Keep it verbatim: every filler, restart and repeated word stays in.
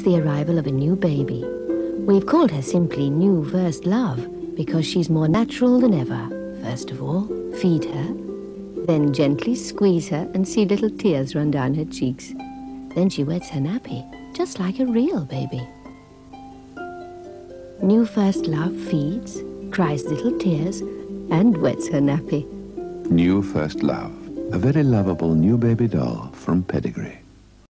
the arrival of a new baby. We've called her simply New First Love because she's more natural than ever. First of all, feed her, then gently squeeze her and see little tears run down her cheeks. Then she wets her nappy, just like a real baby. New First Love feeds, cries little tears, and wets her nappy. New First Love, a very lovable new baby doll from Pedigree.